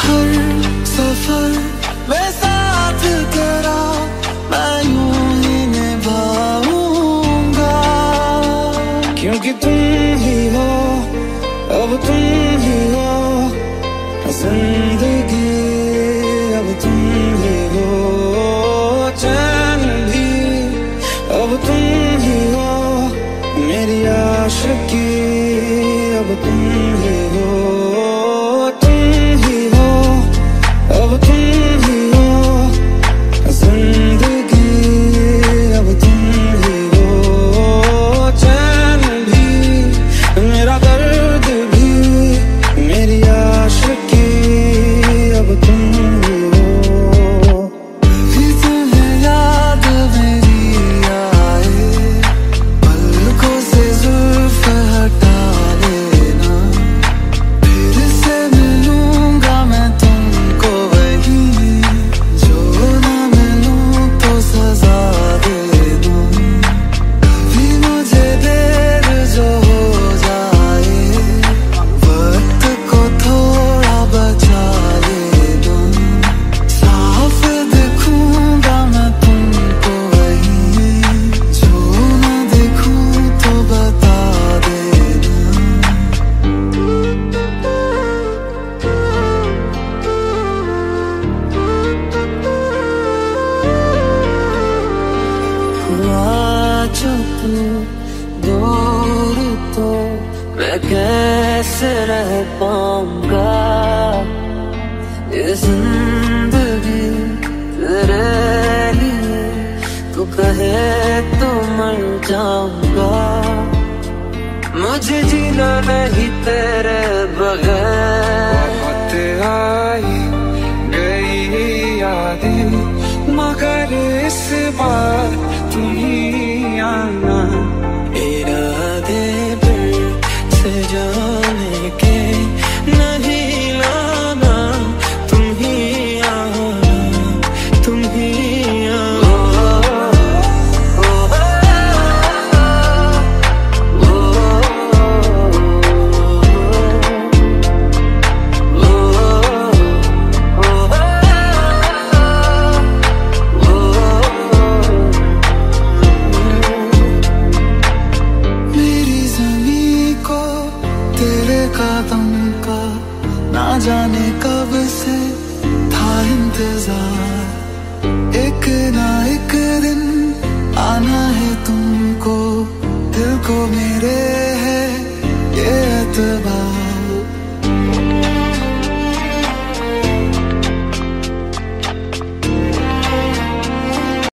हर सफर में साथ तेरा मैं यूं ही निभाऊंगा, क्योंकि तुम ही हो, अब तुम ही हो जिंदगी, अब तुम ही हो चैन भी, अब तुम ही हो मेरी आशिकी, अब तुम ही हो, तुम ही हो, अब तुम ही हो जिंदगी, अब तुम ही हो चैन भी, मेरा दर्द भी, मेरी आशिकी, अब तुम ही हो। भी तुम्हें याद मेरी आए, पलकों से जुल्फ हटा लेना, फिर से मिलूंगा मैं तुमको वहीं, जो ना मिलूं तो सजा देना, कभी मुझे देर जो हो जाए, वक्त को थोड़ा बचा लेना, साफ देखूंगा मैं तुमको वहीं, जो ना देखूं तो बता देना। हुआ जो तू दूर तो मैं कैसे रह पाऊंगा, ये जिंदगी तेरे लिए तू कहे तो मर जाऊंगा, मुझे जीना नहीं तेरे बगैर, बहुत आई गई यादें मगर इस बार तुम ही आना, इरादे दिल से जाने के नहीं लाना, तुम ही आना, तुम ही आना। मेरी ज़मीं को तेरे कदम का ना जाने कब से था इंतजार, एक ना एक दिन आना है तुमको, दिल को मेरे है ये एतबार।